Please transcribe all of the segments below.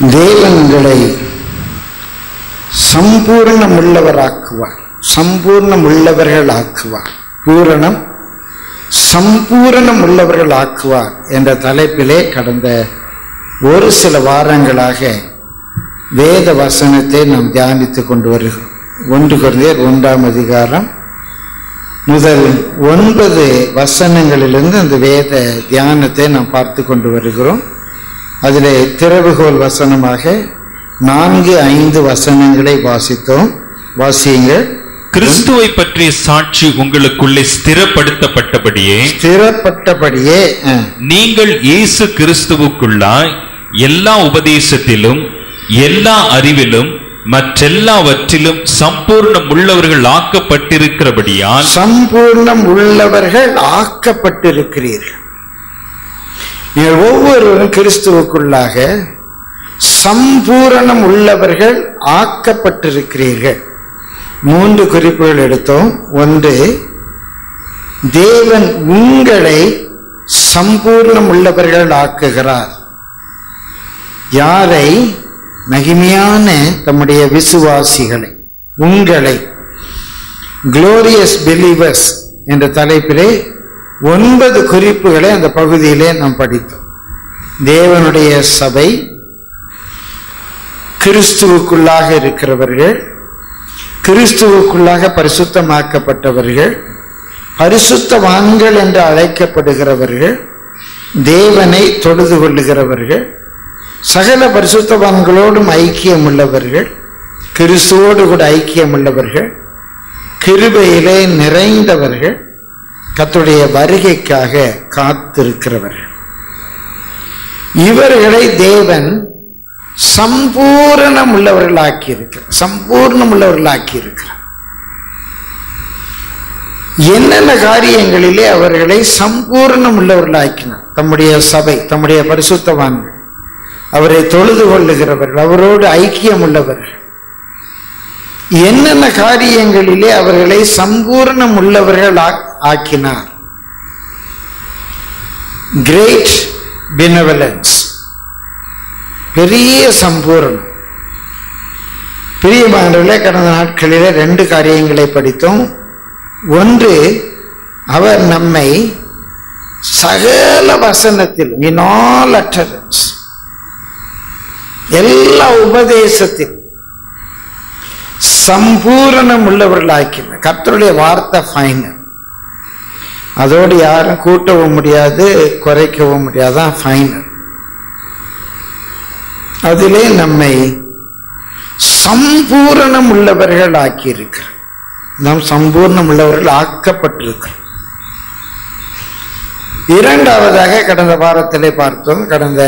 தேவன் உங்களை சம்பூர்ணம் உள்ளவராக்குவார், சம்பூர்ணம் உள்ளவர்கள் ஆக்குவார், பூரணம் சம்பூரணம் உள்ளவர்கள் ஆக்குவார் என்ற தலைப்பிலே கடந்த ஒரு சில வாரங்களாக வேத வசனத்தை நாம் தியானித்துக் கொண்டு வருகிறோம். 1 கொரிந்தியர் 1ஆம் அதிகாரம் முதல் 9 வசனங்களிலிருந்து அந்த வேத தியானத்தை நாம் பார்த்து கொண்டு வருகிறோம். அதிலே திறவுகோல் வசனமாக 4-5 வசனங்களை வாசித்தோம். வாசியுங்கள். கிறிஸ்துவை பற்றிய சாட்சி உங்களுக்குள்ளே ஸ்திரப்பட்டபடியே நீங்கள் இயேசு கிறிஸ்துவுக்குள்ளாய் எல்லா உபதேசத்திலும் எல்லா அறிவிலும் மற்றெல்லாவற்றிலும் சம்பூர்ணம் உள்ளவர்கள் ஆக்கப்பட்டிருக்கிறபடியால் சம்பூர்ணம் உள்ளவர்கள் ஆக்கப்பட்டிருக்கிறீர்கள். நீங்கள் ஒவ்வொருவரும் கிறிஸ்துவுக்குள்ளாக சம்பூரணம் உள்ளவர்கள் ஆக்கப்பட்டிருக்கிறீர்கள். 3 குறிப்புகள் எடுத்தோம். 1, தேவன் உங்களை சம்பூர்ணம் உள்ளவர்கள் ஆக்குகிறார். யாரை? மகிமையான தம்முடைய விசுவாசிகளை, உங்களை. குளோரியஸ் பிலீவர்ஸ் என்ற தலைப்பிலே 9 குறிப்புகளை அந்த பகுதியிலே நாம் படித்தோம். தேவனுடைய சபை, கிறிஸ்துவுக்குள்ளாக இருக்கிறவர்கள், கிறிஸ்துவுக்குள்ளாக பரிசுத்தமாக்கப்பட்டவர்கள், பரிசுத்தவான்கள் என்று அழைக்கப்படுகிறவர்கள், தேவனை தொழுது கொள்ளுகிறவர்கள், சகல பரிசுத்தவான்களோடும் ஐக்கியம் உள்ளவர்கள், கிறிஸ்துவோடு கூட ஐக்கியம் உள்ளவர்கள், கிருபையிலே நிறைந்தவர்கள், கர்த்தருடைய வருகைக்காக காத்திருக்கிறவர்கள். இவர்களை தேவன் சம்பூரணம் உள்ளவர்களாக்கி இருக்கிறார். சம்பூர்ணம் உள்ளவர்களாக்கி இருக்கிறார். என்னென்ன காரியங்களிலே அவர்களை சம்பூர்ணம் உள்ளவர்களாக்கினார்? தம்முடைய சபை, தம்முடைய பரிசுத்தவான்கள், அவரை தொழுது கொள்ளுகிறவர்கள், அவரோடு ஐக்கியம் உள்ளவர்கள். என்னென்ன காரியங்களிலே அவர்களை சம்பூர்ணம் உள்ளவர்கள் ஆக்கினார்? கிரேட் பெனவலன்ஸ், பெரிய சம்பூரணம். பிரியமானவர்களே, கடந்த நாட்களிலே 2 காரியங்களை படித்தோம். 1, அவர் நம்மை சகல வசனத்தில், in all utterance, எல்லா உபதேசத்தில் சம்பூரணம் உள்ளவர்களாக்கினார். கர்த்தருடைய வார்த்தை ஃபைனல். அதோடு யாரும் கூட்டவும் முடியாது, குறைக்கவும் முடியாதான், ஃபைனல். அதிலே நம்மை சம்பூரணம் உள்ளவர்கள் ஆக்கியிருக்கிறார். நாம் சம்பூர்ணம் உள்ளவர்கள் ஆக்கப்பட்டிருக்கிறோம். 2வதாக கடந்த வாரத்திலே பார்த்தோம். கடந்த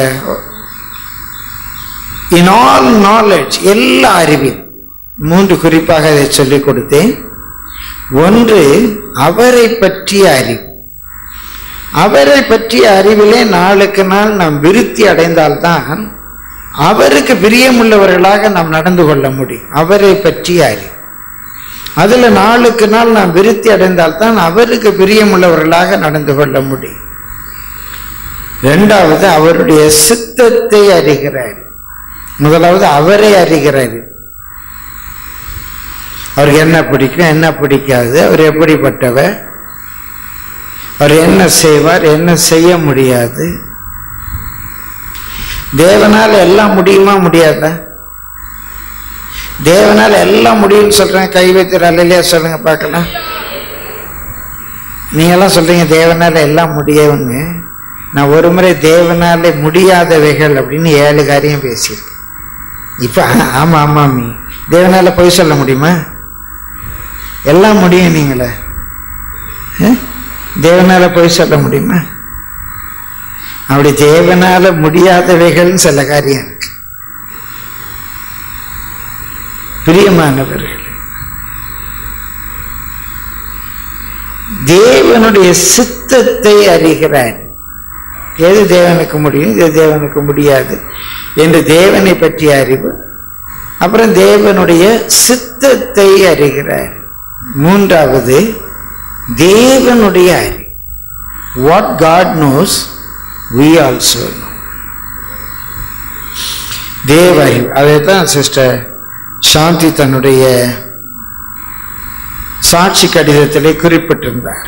in all knowledge, எல்லா அறிவில் 3 குறிப்பாக அதை சொல்லிக் கொடுத்தேன். 1, அவரை பற்றிய அறிவு. அவரை பற்றிய அறிவிலே நாளுக்கு நாள் நாம் விருத்தி அடைந்தால்தான் அவருக்கு பிரியமுள்ளவர்களாக நாம் நடந்து கொள்ள முடியும். அவரை பற்றிய அறிவு, அதுல நாளுக்கு நாள் நாம் விருத்தி அடைந்தால்தான் அவருக்கு பிரியமுள்ளவர்களாக நடந்து கொள்ள முடியும். 2வது, அவருடைய சித்தத்தை அறிகிறார். முதலாவது அவரை அறிகிறார். அவருக்கு என்ன பிடிக்கும், என்ன பிடிக்காது, அவர் எப்படிப்பட்டவர், அவர் என்ன செய்வார், என்ன செய்ய முடியாது. தேவனால் எல்லாம் முடியுமா, முடியாதா? தேவனால் எல்லாம் முடியும்னு சொல்றேன். கை வைத்து அல்லையா சொல்லுங்க பார்க்கலாம். நீங்கெல்லாம் சொல்றீங்க தேவனால எல்லாம் முடியும்னு. நான் ஒரு முறை தேவனால முடியாதவைகள் அப்படின்னு 7 காரியம் பேசியிருக்கேன். இப்ப ஆமா ஆமாமி, தேவனால பொய் சொல்ல முடியுமா? எல்லாம் முடியும். நீங்களே தேவனால பொய் சொல்ல முடியுமா? அப்படி தேவனால முடியாதவைகள்னு சில காரியம் இருக்கு. பிரியமானவர்கள், தேவனுடைய சித்தத்தை அறிகிறார். எது தேவனுக்கு முடியும், எது தேவனுக்கு முடியாது என்று தேவனை பற்றிய அறிவு. அப்புறம் தேவனுடைய சித்தத்தை அறிகிறார். 3வது, தேவனுடைய அறிவு. What God knows, we also know. தேவ அறிவு. அதை தான் சிஸ்டர் சாந்தி தன்னுடைய சாட்சி கடிதத்திலே குறிப்பிட்டிருந்தார்.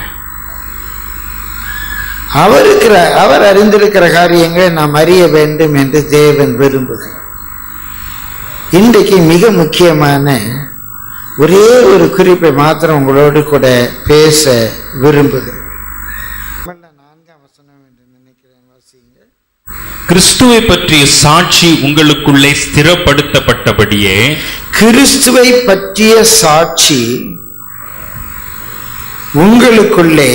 அவர் அறிந்திருக்கிற காரியங்களை நாம் அறிய வேண்டும் என்று தேவன் விரும்புகிறார். இன்றைக்கு மிக முக்கியமான ஒரே ஒரு குறிப்பை மாத்திரம் உங்களோடு கூட பேச விரும்புகிறேன். 4ஆம் வசனம் என்று நினைக்கிறேன், வாசிங்க. கிறிஸ்துவை பற்றிய சாட்சி உங்களுக்குள்ளே ஸ்திரப்படுத்தப்பட்டபடியே. கிறிஸ்துவை பற்றிய சாட்சி உங்களுக்குள்ளே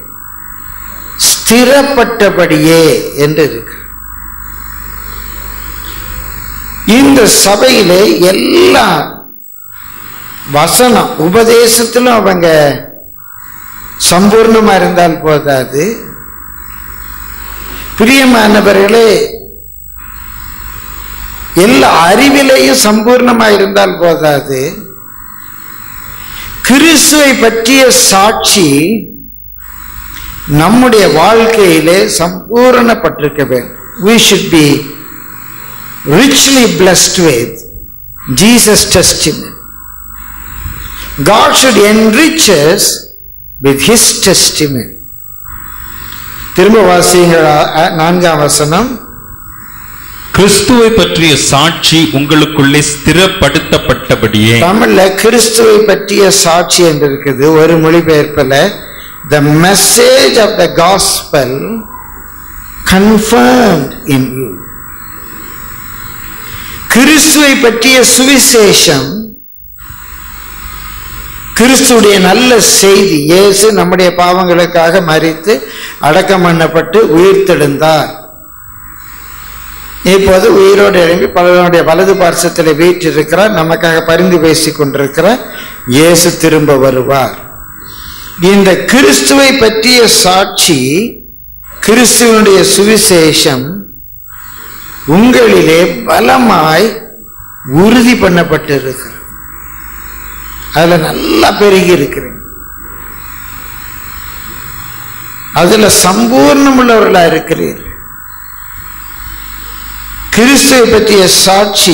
ஸ்திரப்பட்டபடியே என்று இருக்கு. இந்த சபையிலே எல்லா வசனம் உபதேசத்திலும் அவங்க சம்பூர்ணமா இருந்தால் போதாது. பிரியமானவர்களே, எல்லா அறிவிலையும் சம்பூர்ணமா இருந்தால் போதாது. கிறிஸ்துவை பற்றிய சாட்சி நம்முடைய வாழ்க்கையிலே சம்பூரணப்பட்டிருக்க வேண்டும். We should be richly blessed with Jesus' testimony. God should enrich us with His testimony. திரும்ப வாசியுங்கள் 4ஆம் வசனம். கிறிஸ்துவை பற்றிய சாட்சி உங்களுக்குள்ளே ஸ்திரப்படுத்தப்பட்டபடியே. தமிழ்ல கிறிஸ்துவை பற்றிய சாட்சி என்று இருக்குது. ஒரு மொழிபெயர்ப்புல the message of the gospel confirmed in you. கிறிஸ்துவை பற்றிய சுவிசேஷம், கிறிஸ்துடைய நல்ல செய்தி. இயேசு நம்முடைய பாவங்களுக்காக மரித்து அடக்கம் பண்ணப்பட்டு உயிர்த்தெழுந்தார். இப்போது உயிரோடு எழும்பி பலருடைய வலது பார்சத்தில் வீற்றிருக்கிறார். நமக்காக பரிந்து பேசிக் கொண்டிருக்கிறார். இயேசு திரும்ப வருவார். இந்த கிறிஸ்துவை பற்றிய சாட்சி, கிறிஸ்துவனுடைய சுவிசேஷம் உங்களிலே பலமாய் உறுதி பண்ணப்பட்டிருக்கிறது. அதுல நல்லா பெருகி இருக்கிறீங்க. அதுல சம்பூர்ணம் உள்ளவர்களா இருக்கிறீர்கள். கிறிஸ்துவை பற்றிய சாட்சி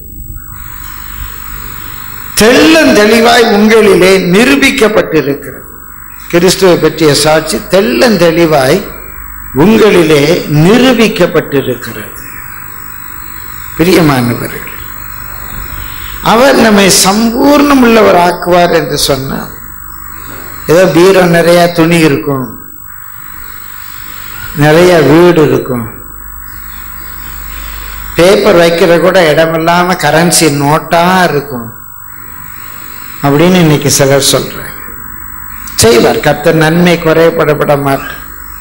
தெள்ளந்தெளிவாய் உங்களிலே நிரூபிக்கப்பட்டிருக்கிறது. கிறிஸ்துவை பற்றிய சாட்சி தெள்ளந்தெளிவாய் உங்களிலே நிரூபிக்கப்பட்டிருக்கிறது. பிரியமானவர்கள், அவர் நம்மை சம்பூர்ணம் உள்ளவர் ஆக்குவார் என்று சொன்னார். ஏதோ பீரோ நிறைய துணி இருக்கும், நிறைய வீடு இருக்கும், பேப்பர் வைக்கிற கூட இடமில்லாம கரன்சி நோட்டா இருக்கும் அப்படின்னு இன்னைக்கு சிலர் சொல்றாங்க. செய்வார். கர்த்தர் நன்மை குறைபடப்பட மாட்டார்.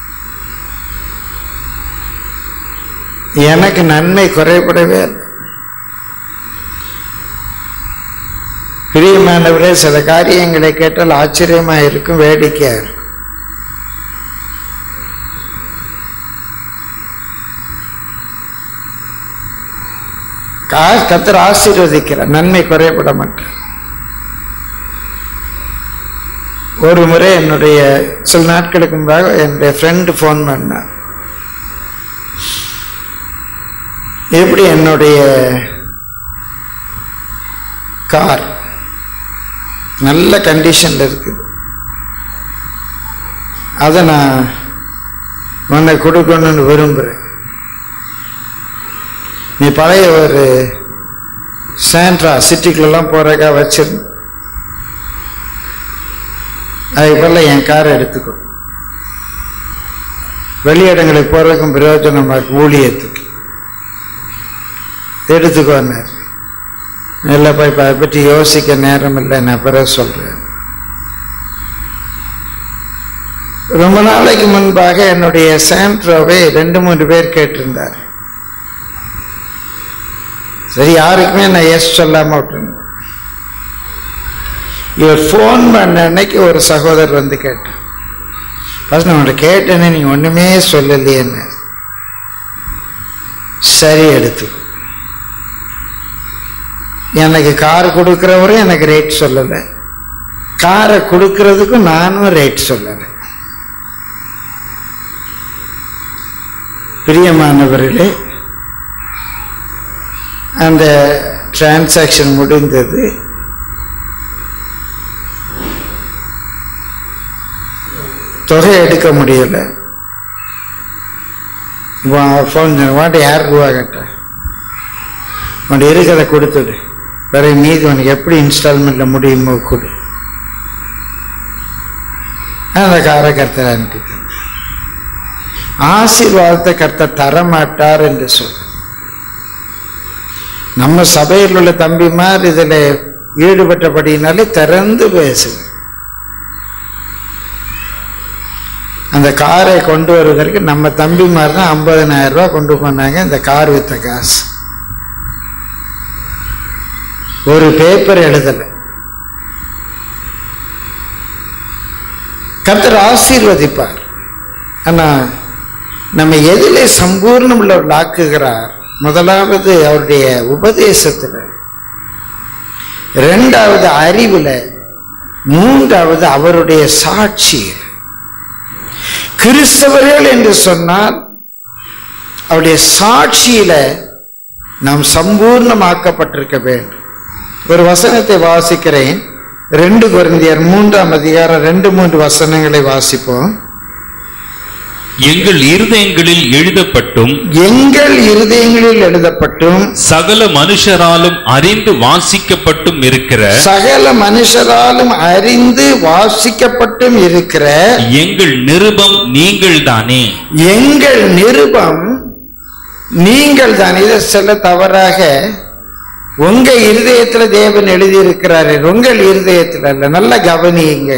எனக்கு நன்மை குறைபடவே இல்லை. பிரியமானவரே, சில காரியங்களை கேட்டால் ஆச்சரியமா இருக்கும், வேடிக்கையா இருக்கும். கர்த்தர் ஆசீர்வதிக்கிறார், நன்மை குறைபட மாட்டார். ஒரு முறை என்னுடைய சில நாட்களுக்கு முன்பாக என்னுடைய ஃப்ரெண்டு ஃபோன் பண்ணார். எப்படி என்னுடைய கார் நல்ல கண்டிஷன்ல இருக்குது, அதை நான் உன்னை கொடுக்கணும்னு விரும்புகிறேன். நீ பழைய ஒரு சாண்ட்ரா சிட்டிக்குள்ளெல்லாம் போறக்கா வச்சிருந்த, அதுபோல என் காரை எடுத்துக்கோ, வெளியிடங்களுக்கு போறதுக்கும் பிரயோஜனமாக ஊழியத்துக்கு எடுத்துக்கோன்னார். இல்லை போய் அதை பற்றி யோசிக்க நேரம் இல்லை, நான் பிறகு சொல்றேன். ரொம்ப நாளைக்கு முன்பாக என்னுடைய சாண்ட்ரோவை 2-3 பேர் கேட்டிருந்தார். சரி, யாருக்குமே நான் எஸ் சொல்லாம விட்டுருந்தேன். இவர் ஃபோன் பண்ண அன்னைக்கு ஒரு சகோதரர் வந்து கேட்டார். ஃபர்ஸ்ட் நான் உன்னை கேட்டேன்னு நீங்க ஒண்ணுமே சொல்லலையேன்னு. சரி, எடுத்து எனக்கு கார் கொடுக்கிறவரும் எனக்கு ரேட் சொல்லலை, காரை கொடுக்கறதுக்கும் நானும் ரேட் சொல்லலை. பிரியமானவர்களே, அந்த டிரான்சாக்ஷன் முடிந்தது. தொகை எடுக்க முடியல. ஃபோன் வாட்டி யார் ரூபா கேட்ட உன்ட்டு இருக்கிறத கொடுத்துடு, வேற மீதி உனக்கு எப்படி இன்ஸ்டால்மெண்ட்ல முடியுமோ கொடு. அந்த காரை கர்த்தர் அனுப்பிட்டார். ஆசீர்வாதத்தை கர்த்தர் தரமாட்டார் என்று சொல்ற. நம்ம சபையில் உள்ள தம்பிமார் இதுல ஈடுபட்டபடினாலே திறந்து பேசுங்க. அந்த காரை கொண்டு வருவதற்கு நம்ம தம்பிமார் தான் 50,000 ரூபாய் கொண்டு போனாங்க. இந்த கார் வித்த காசு ஒரு பேப்பர் எழுதல. கர்த்தர் ஆசீர்வதிப்பார். ஆனா நம்ம எதிலே சம்பூர்ணம் உள்ளவர்கள் ஆக்குகிறார்? முதலாவது அவருடைய உபதேசத்துல, இரண்டாவது அறிவுல, மூன்றாவது அவருடைய சாட்சி. கிறிஸ்தவர்கள் என்று சொன்னால் அவருடைய சாட்சியில நாம் சம்பூர்ணமாக்கப்பட்டிருக்க வேண்டும். ஒரு வசனத்தை வாசிக்கிறேன். 2 கொரிந்தியர் 3ஆம் அதிகாரம் 2-3 வசனங்களை வாசிப்போம். எங்கள் இருதயங்களில் எழுதப்பட்டும் சகல மனுஷராலும் அறிந்து வாசிக்கப்பட்டும் இருக்கிற எங்கள் நிருபம் நீங்கள் தானே. எங்கள் நிருபம் நீங்கள் தானே. இதை சொல்ல தவறாக உங்க இருதயத்துல தேவன் எழுதியிருக்கிறாரு, உங்கள் இருதயத்தில் அல்ல. நல்ல கவனியுங்க.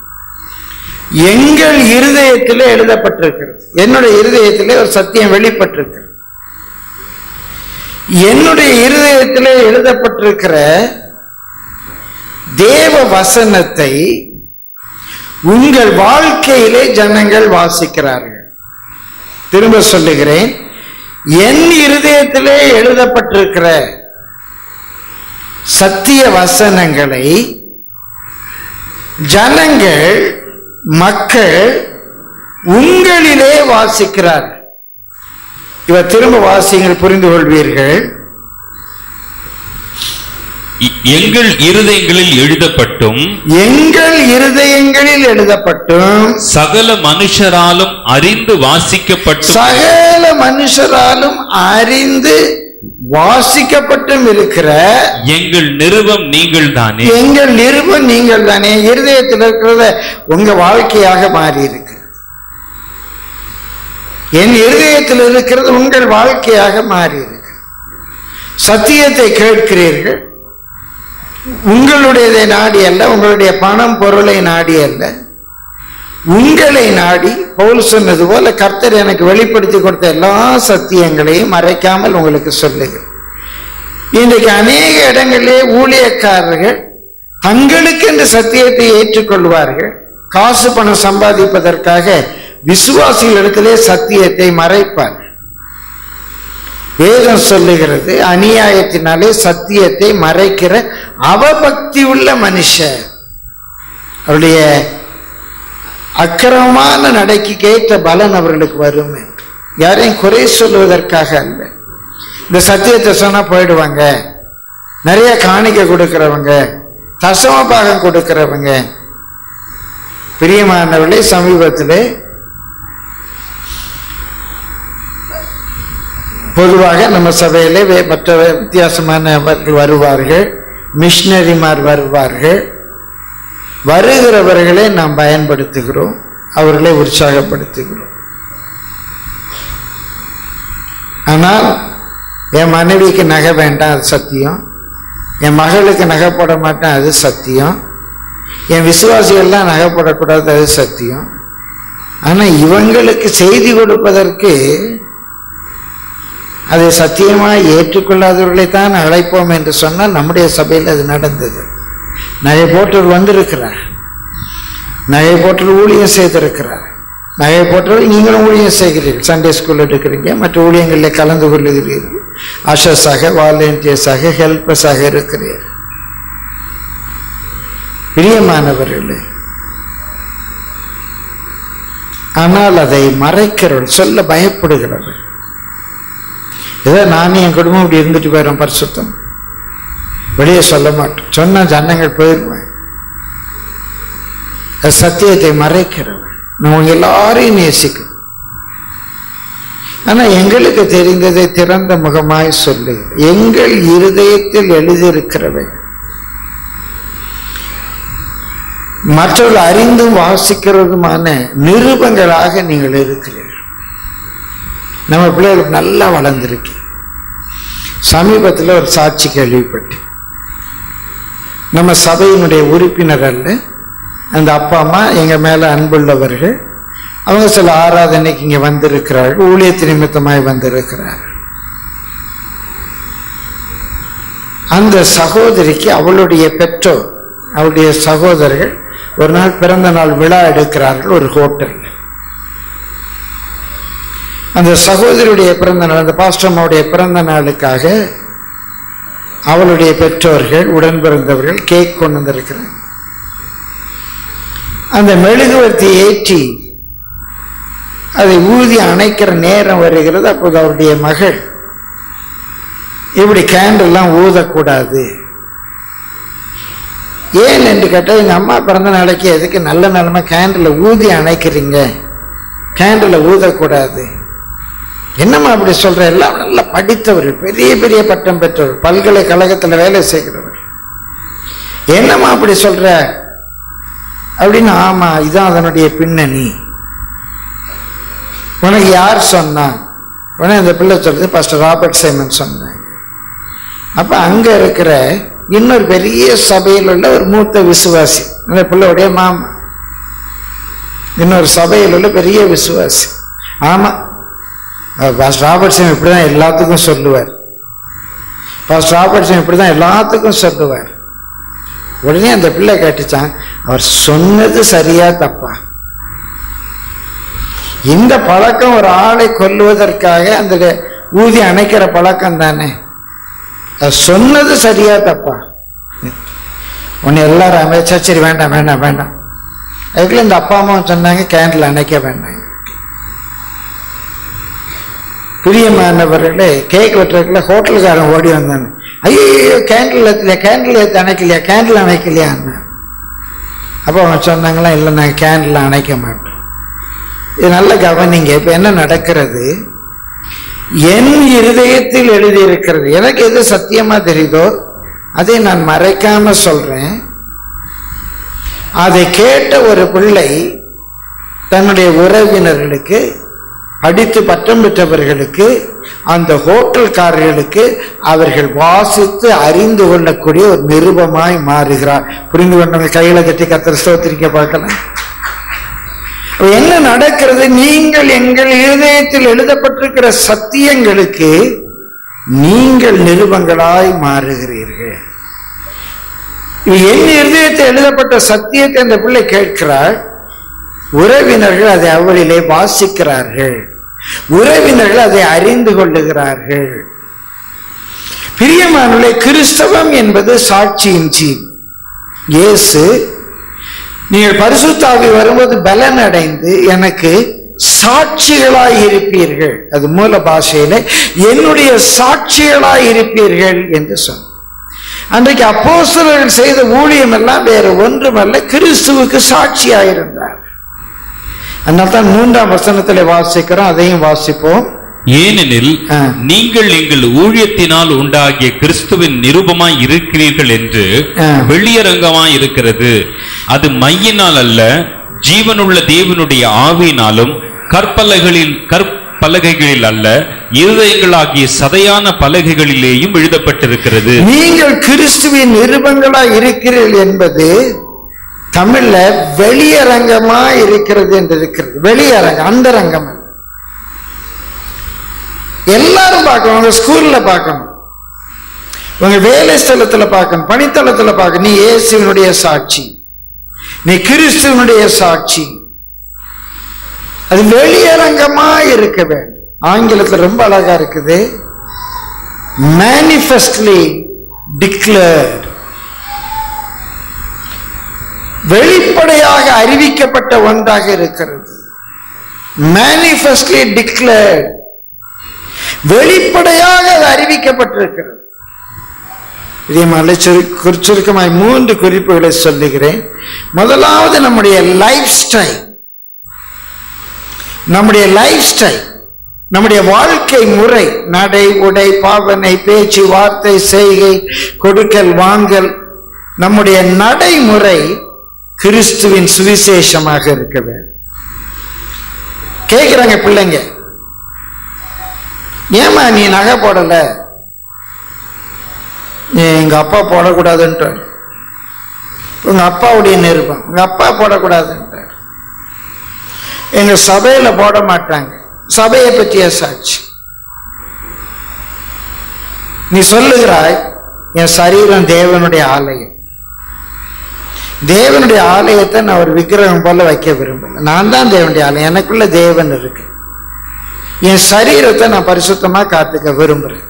எங்கள் இருதயத்திலே எழுதப்பட்டிருக்கிறது. என்னுடைய இருதயத்திலே ஒரு சத்தியம் வெளிப்பட்டிருக்கிறது. என்னுடைய இருதயத்திலே எழுதப்பட்டிருக்கிற தேவ வசனத்தை உங்கள் வாழ்க்கையிலே ஜனங்கள் வாசிக்கிறார்கள். திரும்ப சொல்லுகிறேன், என் இருதயத்திலே எழுதப்பட்டிருக்கிற சத்திய வசனங்களை ஜனங்கள், மக்கள் உங்களிலே வாசிக்கிறார்கள். இவர் திரும்ப வாசிங்கள், புரிந்து கொள்வீர்கள். எங்கள் இருதயங்களில் எழுதப்பட்டும் சகல மனுஷராலும் அறிந்து வாசிக்கப்பட்டும் இருக்கிற எங்கள் நிருபம் நீங்கள் தானே. எங்கள் நிருபம் நீங்கள் தானே. இருதயத்தில் இருக்கிறத உங்க வாழ்க்கையாக மாறி இருக்கிறது. என் இருதயத்தில் இருக்கிறது உங்கள் வாழ்க்கையாக மாறி இருக்கு. சத்தியத்தை கேட்கிறீர்கள். உங்களுடையதை நாடி அல்ல, உங்களுடைய பணம் பொருளை நாடி அல்ல, உங்களை நாடி. பவுல் சொன்னது போல கர்த்தர் எனக்கு வெளிப்படுத்தி கொடுத்த எல்லா சத்தியங்களையும் மறைக்காமல் உங்களுக்கு சொல்லுகிறேன். இன்றைக்கு அநேக இடங்களிலே ஊழியக்காரர்கள் தங்களுக்கு இந்த சத்தியத்தை ஏற்றுக்கொள்வார்கள். காசு பணம் சம்பாதிப்பதற்காக விசுவாசிகளிடத்திலே சத்தியத்தை மறைப்பார்கள். வேதம் சொல்லுகிறது, அநியாயத்தினாலே சத்தியத்தை மறைக்கிற அவபக்தி உள்ள மனுஷர் அவருடைய அக்கிரமமான நடைக்கு கேட்ட பலன் அவர்களுக்கு வரும். யாரையும் குறை சொல்லுவதற்காக அல்ல. இந்த சத்தியத்தை சொன்னா போயிடுவாங்க. நிறைய காணிக்கை கொடுக்கிறவங்க, தசம பாகம் கொடுக்கிறவங்க. பிரியமானவர்களே, சமீபத்திலே பொதுவாக நம்ம சபையிலே மற்ற வித்தியாசமானவர்கள் வருவார்கள், மிஷனரிமார் வருவார்கள். வருகிறவர்களை நாம் பயன்படுத்துகிறோம், அவர்களை உற்சாகப்படுத்துகிறோம். ஆனால் என் மனைவிக்கு நகை வேண்டாம், அது சத்தியம். என் மகளுக்கு நகை போட மாட்டேன், அது சத்தியம். என் விசுவாசிகள்லாம் நகை போடக்கூடாது, அது சத்தியம். ஆனால் இவங்களுக்கு செய்தி கொடுப்பதற்கு அதை சத்தியமாக ஏற்றுக்கொள்ளாதவர்களைத்தான் அழைப்போம் என்று சொன்னால் நம்முடைய சபையில் அது நடந்தது. நகை போட்டவர் வந்திருக்கிறார், நகை போட்டவர் ஊழியம் செய்திருக்கிறார். நகை போட்டவர் நீங்களும் ஊழியம் செய்கிறீர்கள், சண்டே ஸ்கூல் எடுக்கிறீங்க, மற்ற ஊழியங்களில் கலந்து கொள்ளுகிறீர்கள், அஷஸாக, வாலண்டியர்ஸாக, ஹெல்பர்ஸாக இருக்கிறீர்கள். பிரியமானவர்களே, ஆனால் அதை மறைக்கிறவர்கள், சொல்ல பயப்படுகிறவர்கள். ஏதோ நானும் என் குடும்பம் இப்படி இருந்துட்டு போயிடும், பரிசுத்தம் வெளியே சொல்ல மாட்டோம். சொன்ன ஜனங்கள் போயிடுவேன். சத்தியத்தை மறைக்கிறவன். நம்ம எல்லாரையும் நேசிக்கும். ஆனா எங்களுக்கு தெரிந்ததை திறந்த முகமாய் சொல்லு. எங்கள் இருதயத்தில் எழுதியிருக்கிறவை மற்றவர்கள் அறிந்தும் வாசிக்கிறதுமான நிருபங்களாக நீங்கள் இருக்கிறீர்கள். நம்ம பிள்ளைகளுக்கு நல்லா வளர்ந்துருக்கு. சமீபத்தில் ஒரு சாட்சி கேள்விப்பட்டு, நம்ம சபையினுடைய உறுப்பினர் அல்ல, அந்த அப்பா அம்மா எங்க மேல அன்புள்ளவர்கள். அவங்க சில ஆராதனைக்கு இங்க வந்திருக்கிறார்கள், ஊழியத்து நிமித்தமாய் வந்திருக்கிறார்கள். அந்த சகோதரிக்கு அவளுடைய பெற்றோர், அவளுடைய சகோதரர்கள் ஒரு நாள் பிறந்த நாள் விழா எடுக்கிறார்கள் ஒரு ஹோட்டல். அந்த சகோதரியுடைய பிறந்த நாள், அந்த பாஸ்டம்மாவுடைய பிறந்த நாளுக்காக அவளுடைய பெற்றோர்கள், உடன் பிறந்தவர்கள் கேக் கொண்டு வந்திருக்கிறார். அந்த மெழுகுவர்த்தி ஏற்றி அதை ஊதி அணைக்கிற நேரம் வருகிறது. அப்போது அவருடைய மகள், இப்படி கேண்டெல்லாம் ஊதக்கூடாது, ஏன் என்று கேட்டால், எங்க அம்மா பிறந்த நாளைக்கு எதுக்கு நல்ல நிலைமை கேண்டில் ஊதி அணைக்கிறீங்க, கேண்டில் ஊதக்கூடாது. என்னம்மா அப்படி சொல்ற? எல்லாம் நல்லா படித்தவர்கள், பெரிய பெரிய பட்டம் பெற்றவர்கள், பல்கலைக்கழகத்தில் வேலை செய்கிறவர், என்னம்மா அப்படி சொல்ற அப்படின்னு. ஆமா, இதுதான் அதனுடைய பின்னணி. உனக்கு யார் சொன்னா? உடனே அந்த பிள்ளை சொல்றது பாஸ்டர் ராபர்ட் சைமன் சொன்னாங்க. அப்ப அங்க இருக்கிற இன்னொரு பெரிய சபையில் உள்ள ஒரு மூத்த விசுவாசி, அந்த பிள்ளையுடைய மாமா, இன்னொரு சபையில் உள்ள பெரிய விசுவாசி. ஆமா, பாஸ்டர் ராபர்ட் சைமன் இப்படிதான் எல்லாத்துக்கும் சொல்லுவார், பாஸ்டர் ராபர்ட் சைமன் இப்படிதான் எல்லாத்துக்கும் சொல்லுவார். உடனே அந்த பிள்ளை கேட்டுச்சான், அவர் சொன்னது சரியா தப்பா? இந்த பழக்கம் ஒரு ஆளை கொல்லுவதற்காக அந்த ஊதி அணைக்கிற பழக்கம் தானே, சொன்னது சரியா தப்பா? உன்னை எல்லாரும் அமைச்சா சரி வேண்டாம் வேண்டாம் வேண்டாம். அதுக்குள்ள இந்த அப்பா அம்மாவும் சொன்னாங்க கேண்டில் அணைக்க வேண்டாங்க. பிரியமானவர்களே, கேக் வெட்டுறதுக்குள்ள ஹோட்டலுக்காரன் ஓடி வந்தாங்க, ஐயோ கேண்டில் ஏற்றலையா, கேண்டில் ஏற்ற அணைக்கலையா, கேண்டில் அணைக்கலையா. அப்போ அவங்க சொன்னாங்களா, இல்லை நாங்கள் கேண்டில் அணைக்க மாட்டோம். இது நல்ல கவனிங்க. இப்ப என்ன நடக்கிறது? என் இருதயத்தில் எழுதியிருக்கிறது, எனக்கு எது சத்தியமா தெரியுதோ அதை நான் மறைக்காம சொல்றேன். அதை கேட்ட ஒரு பிள்ளை தன்னுடைய உறவினர்களுக்கு, படித்து பட்டம் பெற்றவர்களுக்கு, அந்த ஹோட்டல்காரர்களுக்கு அவர்கள் வாசித்து அறிந்து கொள்ளக்கூடிய ஒரு நிருபமாய் மாறுகிறார். புரிந்து கொண்டவங்க கையில கட்டி கர்த்தரை ஸ்தோத்திரிக்க பார்க்கலாம். என்ன நடக்கிறது? நீங்கள் எங்கள் இருதயத்தில் எழுதப்பட்டிருக்கிற சத்தியங்களுக்கு நீங்கள் நிருபங்களாய் மாறுகிறீர்கள். என் இருதயத்தில் எழுதப்பட்ட சத்தியத்தை அந்த பிள்ளை கேட்கிறார். உறவினர்கள் அதை அவளிலே வாசிக்கிறார்கள், உறவினர்கள் அதை அறிந்து கொள்ளுகிறார்கள். பிரியமானவர்களே, கிறிஸ்தவம் என்பது சாட்சியின் ஜீவன். இயேசு, நீங்கள் பரிசுத்த ஆவி வரும்போது பலன் அடைந்து எனக்கு சாட்சிகளாய் இருப்பீர்கள், அது மூல பாஷையில என்னுடைய சாட்சிகளாய் இருப்பீர்கள் என்று சொன்னார். அன்றைக்கு அப்போஸ்தலர்கள் செய்த ஊழியம் எல்லாம் வேற ஒன்றுமல்ல, கிறிஸ்துவுக்கு சாட்சியாயிருந்தார். அதனால தான் 3ஆம் வசனத்திலே வாசிக்கிறோம், அதையும் வாசிப்போம். ஏனெனில் நீங்கள் எங்கள் ஊழியத்தினால் உண்டாகிய கிறிஸ்துவின் நிருபமாய் இருக்கிறீர்கள் என்று வெளியரங்கமாய் இருக்கிறது. அது மையினால் அல்ல, ஜீவனுள்ள தேவனுடைய ஆவியினாலும் கற்பலகைகளில் அல்ல, இருதயங்களாகிய சதையான பலகைகளிலேயும் எழுதப்பட்டிருக்கிறது. நீங்கள் கிறிஸ்துவின் நிருபங்களாய் இருக்கிறீர்கள் என்பது தமிழ்ல வெளியரங்கமா இருக்கிறது என்று இருக்கிறது. வெளியரங்கம், அந்தரங்கம். எல்லாரும் பார்க்கணும், உங்க ஸ்கூல்ல பார்க்கணும், உங்க வேலை ஸ்தலத்துல பார்க்கணும், பணித்தளத்துல பார்க்கணும். நீ இயேசுவினுடைய சாட்சி, நீ கிறிஸ்துவனுடைய சாட்சி. அது வெளியரங்கமா இருக்க வேண்டும். ஆங்கிலத்தில் ரொம்ப அழகா இருக்குது, manifestly declared, வெளிப்படையாக அறிவிக்கப்பட்ட ஒன்றாக இருக்கிறது. manifestly declared. வெளிப்படையாக அது அறிவிக்கப்பட்டிருக்கிறது. சுருக்கமாய் 3 குறிப்புகளை சொல்லுகிறேன். முதலாவது நம்முடைய லைஃப் ஸ்டைல், நம்முடைய வாழ்க்கை முறை, நடை, உடை, பாவனை, பேச்சு, வார்த்தை, செய்கை, கொடுக்கல் வாங்கல், நம்முடைய நடைமுறை கிறிஸ்துவின் சுவிசேஷமாக இருக்க வேண்டும். கேட்கிறாங்க பிள்ளைங்க, ஏமா நீ நகை போடல? எங்க அப்பா போடக்கூடாதுன்ற, உங்க அப்பாவுடைய நிருபம், உங்க அப்பா போடக்கூடாதுன்ற. எங்க சபையில போட மாட்டாங்க, சபையை பற்றிய சாட்சி. நீ சொல்லுகிறாய் என் சரீரம் தேவனுடைய ஆலயம். தேவனுடைய ஆலயத்தை நான் ஒரு விக்கிரகம் போல வைக்க விரும்பல. நான் தான் தேவனுடைய ஆலயம், எனக்குள்ள தேவன் இருக்கு. என் சரீரத்தை நான் பரிசுத்தமா காத்துக்க விரும்புறேன்.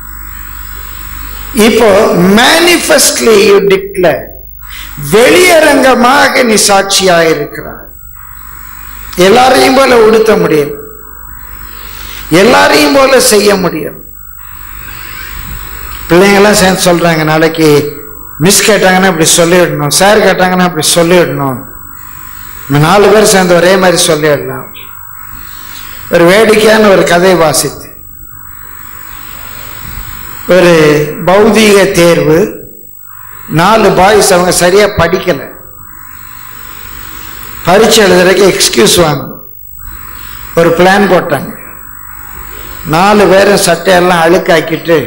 இப்போ மேனிஃபெஸ்ட்லி யூ டிக்ளேர், வெளியரங்கமாக நீ சாட்சியாக இருக்கிறாய். எல்லாரையும் போல உடுத்த முடியும், எல்லாரையும் போல செய்ய முடியும். பிள்ளைங்கெல்லாம் சேர்ந்து சொல்றாங்க, நாளைக்கு மிஸ் கேட்டாங்கன்னா இப்படி சொல்லிவிடணும், சார் கேட்டாங்கன்னா இப்படி சொல்லிவிடணும், 4 பேர் சேர்ந்து ஒரே மாதிரி சொல்லிவிடலாம். ஒரு வேடிக்கையான ஒரு கதை வாசித்து, ஒரு பௌதீக தேர்வு, 4 பாய்ஸ் அவங்க சரியா படிக்கல, பரீட்சை எழுதுறதுக்கு எக்ஸ்கியூஸ் வாங்கணும். ஒரு பிளான் போட்டாங்க. 4 பேரும் சட்டையெல்லாம் அழுக்காக்கிட்டு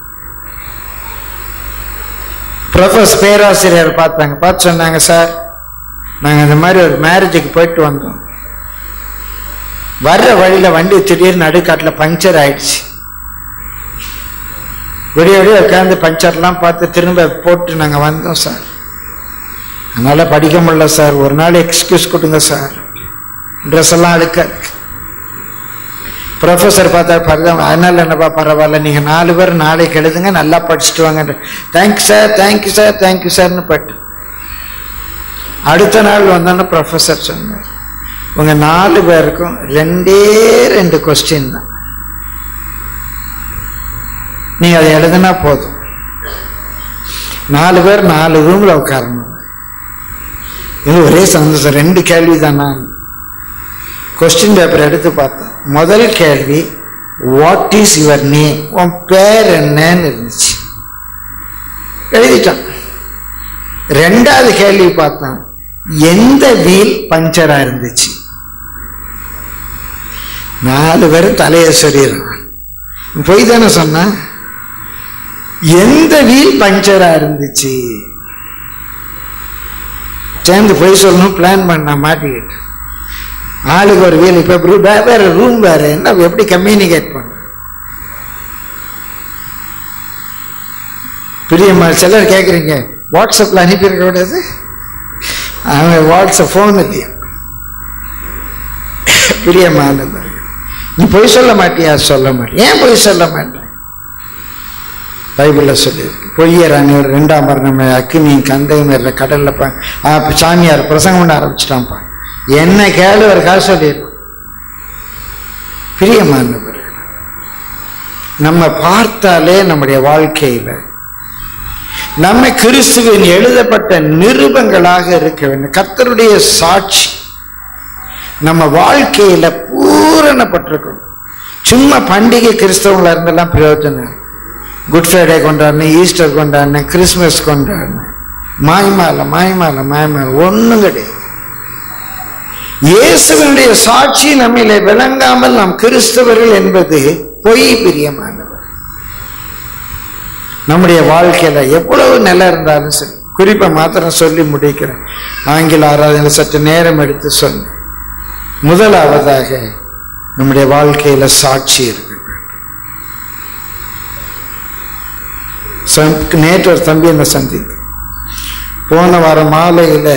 பேராசிரியர் பார்த்தாங்க. பார்த்து சொன்னாங்க, சார் நாங்கள் இந்த மாதிரி ஒரு மேரேஜுக்கு போயிட்டு வந்தோம், வர்ற வழியில் வண்டி திடீர்னு நடுக்காட்டில் பஞ்சர் ஆயிடுச்சு. விடிய விடிய உட்காந்து பஞ்சர்லாம் பார்த்து திரும்ப போட்டு நாங்கள் வந்தோம் சார், அதனால படிக்க முடியல சார், ஒரு நாள் எக்ஸ்கியூஸ் கொடுங்க சார், ட்ரெஸ் எல்லாம் அழுக்க. ப்ரொஃபஸர் பார்த்தா பரவாயில்ல, அதனால என்னப்பா பரவாயில்ல, நீங்கள் 4 பேர் நாளைக்கு எழுதுங்க, நல்லா படிச்சுட்டு வாங்க. Thank you sir, thank you sir, thank you சார்னு பட்டு அடுத்த நாள் வந்தோன்னு ப்ரொஃபஸர் சொன்னார், உங்க 4 பேருக்கும் 2 கொஸ்டின் தான், நீங்க அதை எழுதுனா போதும். 4 பேர் 4 ரூம்ல உட்காரணும். இது ஒரே சந்தோஷம். 2 கேள்வி தானா? கொஸ்டின் பேப்பர் எடுத்து பார்த்தேன். முதல் கேள்வி, வாட் இஸ் யுவர் நேம், உன் பேர் என்னன்னு இருந்துச்சு, எழுதிட்டான். 2வது கேள்வி பார்த்தான், எந்த வீல் பஞ்சரா இருந்துச்சு. 4 பேரும் தலையை சொல்லிடுறான். போய் தானே சொன்ன, எந்த வீல் பஞ்சரா இருந்துச்சு. சேர்ந்து போய் சொல்லணும் பிளான் பண்ண மாட்டிக்கிட்டு, ஆளுக்கு ஒரு வீல். இப்ப வேற ரூம் வேற, என்ன எப்படி கம்யூனிகேட் பண்ண? பிரியமா சிலர் கேட்குறீங்க, வாட்ஸ்அப்ல அனுப்பியிருக்க கூடாது, அவன் வாட்ஸ்அப் ஃபோன் இல்லையா? பிரியமா நீ பொய் சொல்ல மாட்டியா? சொல்ல மாட்டேன். ஏன் பொய் சொல்ல மாட்டேன்? பைபிள்ல சொல்லியிருக்கு, பொய்யரானி ஒரு 2ஆம் மரணம் அக்கினியும் கந்தையும் கடல்ல சாமியார் பிரசங்கம் பண்ண ஆரம்பிச்சிட்டான்ப்பா, என்ன கேளு ஒரு காசு சொல்லியிருக்கோம். பிரியமானவர், நம்ம பார்த்தாலே நம்முடைய வாழ்க்கையில நம்ம கிறிஸ்துவின் எழுதப்பட்ட நிருபங்களாக இருக்க வேண்டும். கர்த்தருடைய சாட்சி நம்ம வாழ்க்கையில பூரணப்பட்டிருக்கணும். சும்மா பண்டிகை கிறிஸ்தவங்களா இருந்தெல்லாம் பிரயோஜனம். குட் ஃப்ரைடே கொண்டாடினேன், ஈஸ்டர் கொண்டாடினேன், கிறிஸ்துமஸ் கொண்டாடினேன், மாய்மால ஒன்றும் கிடையாது. இயேசுவினுடைய சாட்சி நம்மிலே விளங்காமல் நாம் கிறிஸ்தவர்கள் என்பது பொய். பிரியமானவர், நம்முடைய வாழ்க்கையில எவ்வளவு நிலை இருந்தாலும் சரி, குறிப்பை மாத்திரம் சொல்லி முடிக்கிறேன். ஆங்கில ஆராதனை சற்று நேரம் எடுத்து சொன்னேன். முதலாவதாக நம்முடைய வாழ்க்கையில சாட்சி இருக்கு. நேற்று ஒரு தம்பி என்ன சந்திக்க, போன வாரம் மாலையில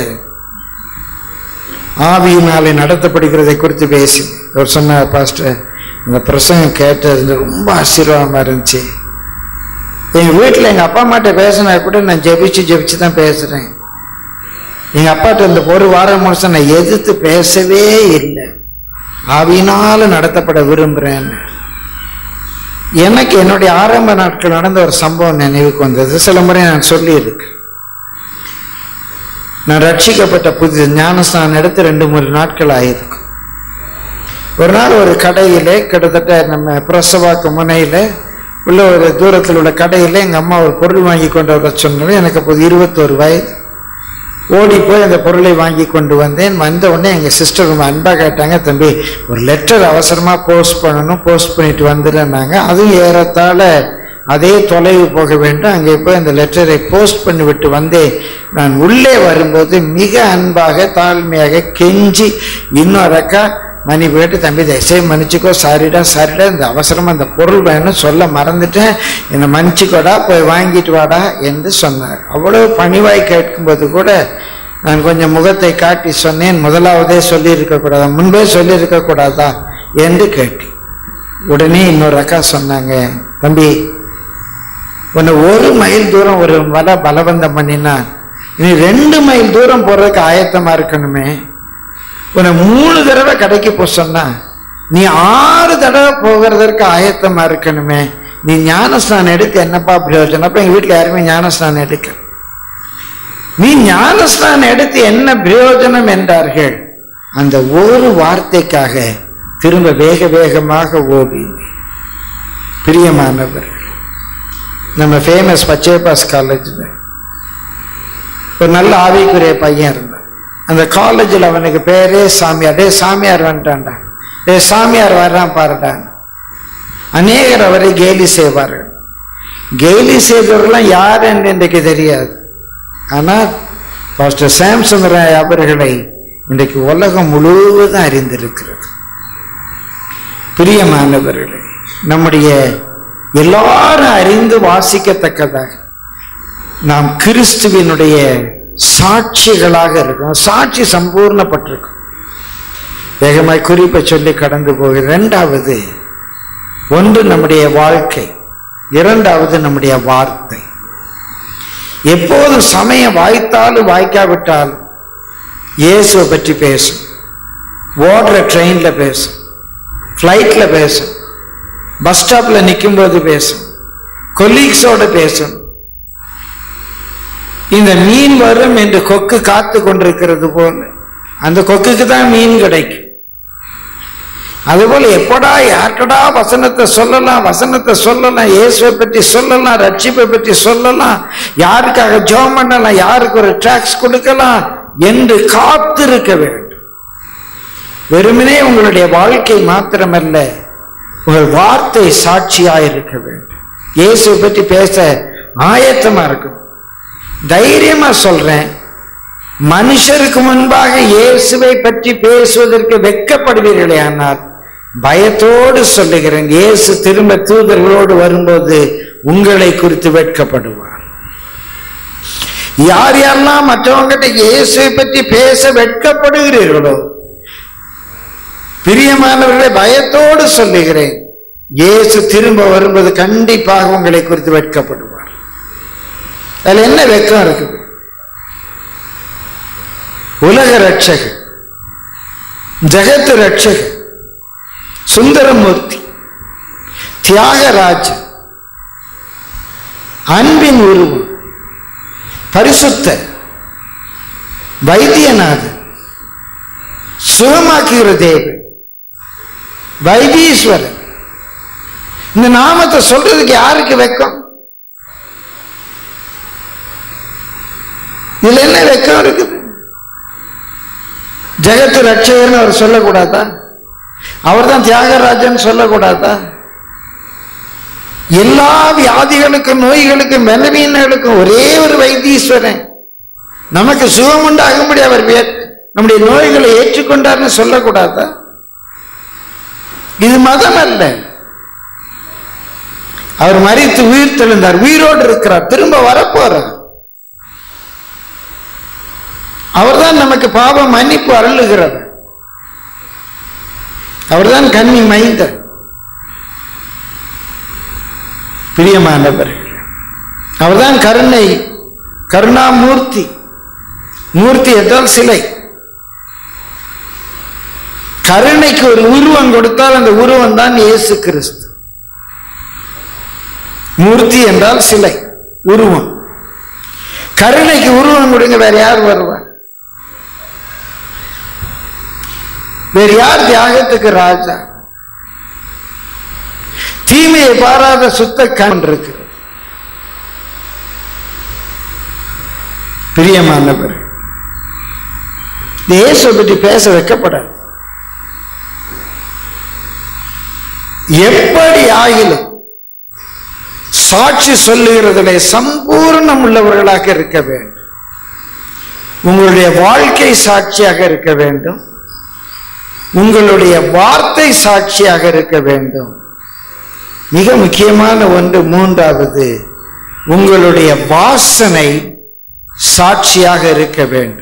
ஆவியினாலே நடத்தப்படுகிறதை குறித்து பேசி அவர் சொன்னார், பாஸ்டர் இந்த பிரசங்கம் கேட்டது ரொம்ப ஆசீர்வாதமா இருந்துச்சு. எங்க வீட்டில் எங்க அப்பா அம்மாட்ட பேசினா கூட நான் ஜெபிச்சு தான் பேசுறேன். எங்க அப்பாட்ட இந்த ஒரு வாரம் முடிச்சா நான் எதிர்த்து பேசவே இல்லை, ஆவியினால நடத்தப்பட விரும்புறேன். எனக்கு என்னுடைய ஆரம்ப நாட்கள் நடந்த ஒரு சம்பவம் நினைவுக்கு வந்தது. சில முறை நான் சொல்லியிருக்கேன். நான் ரட்சிக்கப்பட்ட புது ஞானஸ்நானம் எடுத்து 2-3 நாட்கள் ஆயிருக்கும். ஒரு நாள் ஒரு கடையிலே, கிட்டத்தட்ட நம்ம பிரசவாக்கு முனையில் உள்ள ஒரு தூரத்தில் உள்ள கடையில் எங்கள் அம்மா ஒரு பொருள் வாங்கி கொண்டு வர சொன்னது. எனக்கு அப்போது 21 வயது. ஓடி போய் அந்த பொருளை வாங்கி கொண்டு வந்தேன். வந்த உடனே எங்கள் சிஸ்டர் ரொம்ப அன்பாக கேட்டாங்க, தம்பி ஒரு லெட்டர் அவசரமாக போஸ்ட் பண்ணணும், போஸ்ட் பண்ணிட்டு வந்துடுன்னாங்க. அதுவும் ஏறத்தாழ அதே தொலைவு போக வேண்டும். அங்கே போய் அந்த லெட்டரை போஸ்ட் பண்ணி விட்டு வந்தேன். நான் உள்ளே வரும்போது மிக அன்பாக தாழ்மையாக கெஞ்சி இன்னொரு அக்கா மணி போயிட்டு, தம்பி தயவுசெய்து மன்னிச்சுக்கோ, சாரிடா இந்த அவசரமாக அந்த பொருள் வேணும் சொல்ல மறந்துட்டேன், என்னை மன்னிச்சுக்கோடா, போய் வாங்கிட்டு வாடா என்று சொன்னார். அவ்வளோ பணிவாய் கேட்கும்போது கூட நான் கொஞ்சம் முகத்தை காட்டி சொன்னேன், முதலாவதே சொல்லியிருக்கக்கூடாதா, முன்பே சொல்லியிருக்கக்கூடாதா என்று கேட்டேன். உடனே இன்னொரு அக்கா சொன்னாங்க, தம்பி உன்னை 1 மைல் தூரம் ஒரு பலவந்தம் பண்ணினா நீ 2 மைல் தூரம் போறதுக்கு ஆயத்தமா இருக்கணுமே, உன்னை 3 தடவை கடைக்கு போக சொன்னா நீ 6 தடவை போகிறதற்கு ஆயத்தமா இருக்கணுமே, நீ ஞானஸ்நானம் எடுத்து என்னப்பா பிரயோஜனம்? அப்ப எங்க வீட்டுல யாருமே ஞானஸ்நானம் எடுக்க, நீ ஞானஸ்நானம் எடுத்து என்ன பிரயோஜனம் என்றார்கள். அந்த ஒரு வார்த்தைக்காக திரும்ப வேகமாக ஓடி. பிரியமானவர், நம்ம ஃபேமஸ் பச்சைபாஸ் காலேஜில் ஒரு நல்ல ஆவிக்குரிய பையன் இருந்தான். அந்த காலேஜில் அவனுக்கு பேரே சாமியார். டே சாமியார் வந்துட்டான்டா, டே சாமியார் வர்றான் பாருடா. அநேகர் அவரை கேலி செய்வார்கள். கேலி செய்தவர்கள்லாம் யார் என்று இன்றைக்கு தெரியாது. ஆனால் பாஸ்டர் சாம்சன் ராய் அவர்களை இன்றைக்கு உலகம் முழுவதும் அறிந்திருக்கிறது. பிரியமானவர்களே, நம்முடைய எல்லாரும் அறிந்து வாசிக்கத்தக்கதாக நாம் கிறிஸ்துவினுடைய சாட்சிகளாக இருக்கிறோம். சாட்சி சம்பூர்ணப்பட்டிருக்கும். வேகமாய் குறிப்பை சொல்லி கடந்து போகிறேன். 2வது, 1 நம்முடைய வாழ்க்கை, 2வது நம்முடைய வார்த்தை. எப்போதும் சமயம் வாய்த்தாலும் வாய்க்காவிட்டாலும் இயேசுவை பற்றி பேசும். ஓடுற ட்ரெயின்ல பேசும், ஃப்ளைட்ல பேசும், பஸ் ஸ்டாப்ல நிற்கும் போது பேசும், கொலீக்ஸோட பேசும். இந்த மீன் வரும் என்று கொக்கு காத்து கொண்டிருக்கிறது போல அந்த கொக்குக்கு தான் மீன் கிடைக்கும். அதுபோல எப்படா யார்கடா வசனத்தை சொல்லலாம், இயேசுவை பற்றி சொல்லலாம், ரட்சிப்பை பற்றி சொல்லலாம், யாருக்காக ஜெபம் பண்ணலாம், யாருக்கு ஒரு டாக்ஸ் கொடுக்கலாம் என்று காத்திருக்க வேண்டும். வெறுமனே உங்களுடைய வாழ்க்கை மாத்திரமல்ல, உங்கள் வார்த்தை சாட்சியாயிருக்க வேண்டும். இயேசுவை பற்றி பேச ஆயத்தமா இருக்கும். தைரியமா சொல்றேன், மனுஷருக்கு முன்பாக இயேசுவை பற்றி பேசுவதற்கு வெட்கப்படுவீர்களே, ஆனால் பயத்தோடு சொல்லுகிறேன், இயேசு திரும்ப தூதர்களோடு வரும்போது உங்களை குறித்து வெட்கப்படுவார். யார் யாரெல்லாம் மற்றவங்கிட்ட இயேசுவை பற்றி பேச வெட்கப்படுகிறீர்களோ, பிரியமானவர்களை பயத்தோடு சொல்லுகிறேன், இயேசு திரும்ப வரும்போது கண்டிப்பாக உங்களை குறித்து வெட்கப்படுவார். அதுல என்ன வெட்கம் இருக்குது? உலக ரட்சகர், ஜெகத்து ரட்சகர், சுந்தரமூர்த்தி, தியாகராஜ், அன்பின் உருவம், பரிசுத்தர், வைத்தியநாதன், சுகமாக்குகிற தேவன், வைத்தீஸ்வரன், இந்த நாமத்தை சொல்றதுக்கு யாருக்கு வெட்கம்? இதுல என்ன வெட்கம் இருக்குது? ஜெகத்து ரட்சகர்னு அவர் சொல்லக்கூடாதா? அவர் தான் தியாகராஜன் சொல்லக்கூடாதா? எல்லா வியாதிகளுக்கும், நோய்களுக்கும், பலவீனங்களுக்கும் ஒரே ஒரு வைத்தீஸ்வரன், நமக்கு சுகம் உண்டாகும்படி அவர் நம்முடைய நோய்களை ஏற்றுக்கொண்டார்னு சொல்லக்கூடாதா? இது மதம் அல்ல. அவர் மரித்து உயிர் தெழுந்தார், உயிரோடு இருக்கிறார், திரும்ப வரப்போறார். அவர்தான் நமக்கு பாவ மன்னிப்பு அருளுகிறவர். அவர்தான் கன்னி மைந்தர். பிரியமானவர், அவர்தான் கருணாமூர்த்தி. மூர்த்தி என்றால் சிலை. கருணைக்கு ஒரு உருவம் கொடுத்தால் அந்த உருவம் தான் இயேசு கிறிஸ்து. மூர்த்தி என்றால் சிலை, உருவம். கருணைக்கு உருவம் கொடுங்க, வேற யார் வருவார்? வேறு யார் தியாகத்துக்கு ராஜா? தீமையை பாராத சுத்த கண் இருக்கு. பிரியமானவர், இயேசுவை பற்றி பேச வைக்கப்படாது. எப்படி ஆகிலும் சாட்சி சொல்லுகிறதிலே சம்பூர்ணம் உள்ளவர்களாக இருக்க வேண்டும். உங்களுடைய வாழ்க்கை சாட்சியாக இருக்க வேண்டும். உங்களுடைய வார்த்தை சாட்சியாக இருக்க வேண்டும். மிக முக்கியமான ஒன்று, மூன்றாவது, உங்களுடைய வாசனை சாட்சியாக இருக்க வேண்டும்.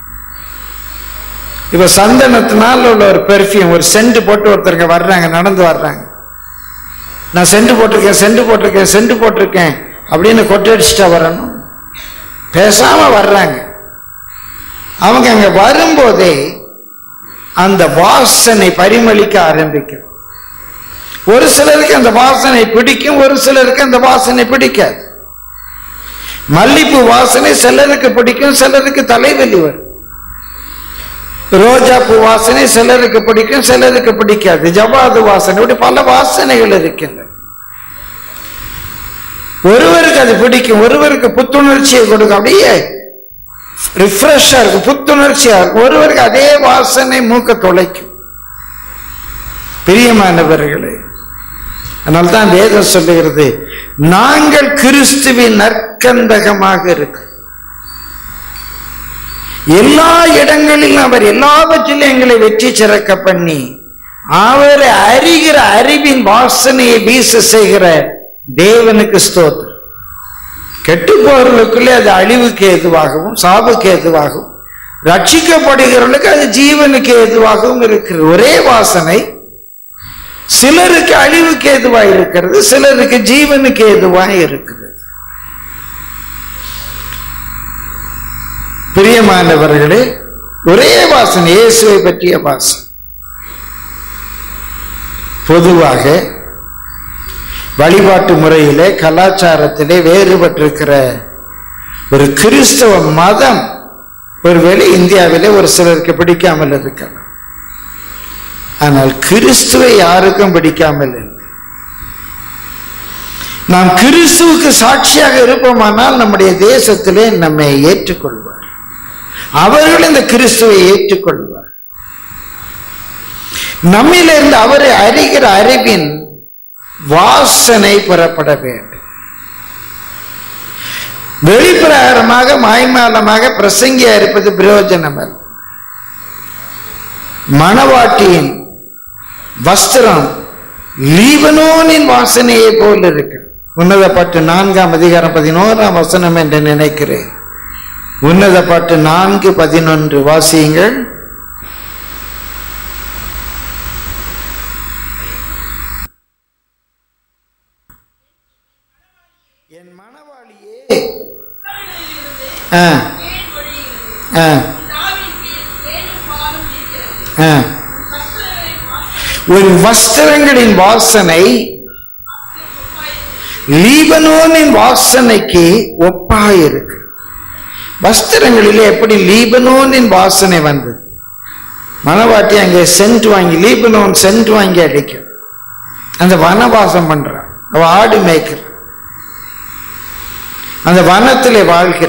இப்ப சந்தனத்தினால உள்ள ஒரு பெர்ஃபியூம், ஒரு சென்ட் போட்டு ஒருத்தருங்க வர்றாங்க, நடந்து வர்றாங்க, நான் சென்ட் போட்டிருக்கேன் அப்படின்னு கொட்டடிச்சுட்டா வரணும்? பேசாம வர்றாங்க. அவங்க அங்க வரும்போதே அந்த வாசனை பரிமளிக்க ஆரம்பிக்கும். ஒரு சிலருக்கு அந்த வாசனை பிடிக்கும், ஒரு சிலருக்கு அந்த வாசனை பிடிக்காது. மல்லிப்பூ வாசனை சிலருக்கு பிடிக்கும், சிலருக்கு தலைவலி வரும். ரோஜா பூ வாசனை சிலருக்கு பிடிக்கும், சிலருக்கு பிடிக்காது. ஜவாது வாசனை, இப்படி பல வாசனைகள் இருக்கின்றன. ஒருவருக்கு அது பிடிக்கும், ஒருவருக்கு புத்துணர்ச்சியை கொடுக்கும், அப்படியே ரிஃப்ரெஷ்ஷா இருக்கும், புத்துணர்ச்சியா இருக்கும். ஒருவருக்கு அதே வாசனை மூக்க தொலைக்கும். பிரியமானவர்களே, அதனால்தான் வேதம் சொல்லுகிறது, நாங்கள் கிறிஸ்துவின் நற்கந்தகமாக இருக்கு. எல்லா இடங்களிலும் அவர் எல்லாவற்றிலும் எங்களை வெற்றி சிறக்க பண்ணி அவரை அறிகிற அறிவின் வாசனையை வீச செய்கிற தேவனுக்கு ஸ்தோத்திரம். கெட்டு போறவர்களுக்குள்ளே அது அழிவுக்கு ஏதுவாகவும் சாவுக்கு ஏதுவாகவும், ரட்சிக்கப்படுகிறவர்களுக்கு அது ஜீவனுக்கு ஏதுவாகவும் இருக்கிறது. ஒரே வாசனை சிலருக்கு அழிவுக்கு ஏதுவாய் இருக்கிறது, சிலருக்கு ஜீவனுக்கு ஏதுவாய் இருக்கிறது. பிரியமானவர்களே, ஒரே வாசனை, இயேசுவை பற்றிய வாசனை. பொதுவாக வழிபாட்டு முறையிலே, கலாச்சாரத்திலே வேறுபட்டிருக்கிற ஒரு கிறிஸ்தவ மதம் ஒருவேளை இந்தியாவிலே ஒரு சிலருக்கு பிடிக்காமல் இருக்கலாம். ஆனால் கிறிஸ்துவை யாருக்கும் பிடிக்காமல் இல்லை. நாம் கிறிஸ்துவுக்கு சாட்சியாக இருப்போமானால் நம்முடைய தேசத்திலே நம்மை ஏற்றுக்கொள்வார். அவர்கள் இந்த கிறிஸ்துவை ஏற்றுக்கொள்வார். நம்மிலிருந்து அவரை அறிகிற அறிவின் வாசனை பெறப்பட வேண்டும். வெளிப்பிரகாரமாக மாய்மாலமாக பிரசங்கியா இருப்பது பிரயோஜனம் அல்ல. மணவாட்டியின் வஸ்திரம் லீபனோனின் வாசனையை போல் இருக்கு. உன்னத பாட்டு 4ஆம் அதிகாரம் 11ஆம் வசனம் என்று நினைக்கிறேன். உன்னத பாட்டு 4:11 வாசியுங்கள். என் மணவாளியே, உன் வஸ்திரங்களின் வாசனை லீபனோனின் வாசனைக்கு ஒப்பாயிருக்கு. வஸ்திரங்களிலே எப்படி லீபனோனின் வாசனை வந்தது? மணவாட்டி அங்கே சென்ட் வாங்கி, லீபனோன் சென்ட் வாங்கி அடிக்கும். அந்த வனவாசம் பண்றான், அவ ஆடு மேய்க்கிற, அந்த வனத்திலே வாழ்கிற,